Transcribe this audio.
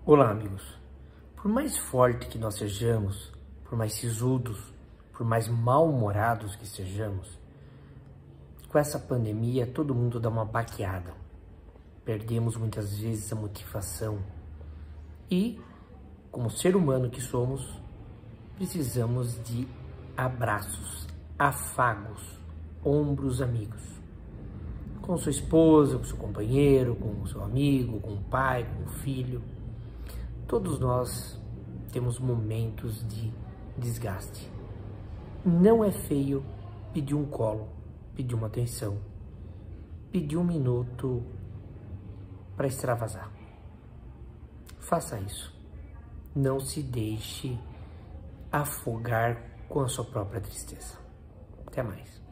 Olá, amigos. Por mais forte que nós sejamos, por mais sisudos, por mais mal-humorados que sejamos, com essa pandemia todo mundo dá uma baqueada. Perdemos muitas vezes a motivação e, como ser humano que somos, precisamos de abraços, afagos, ombros amigos. Com sua esposa, com seu companheiro, com seu amigo, com o pai, com o filho. Todos nós temos momentos de desgaste. Não é feio pedir um colo, pedir uma atenção, pedir um minuto para extravasar. Faça isso. Não se deixe afogar com a sua própria tristeza. Até mais.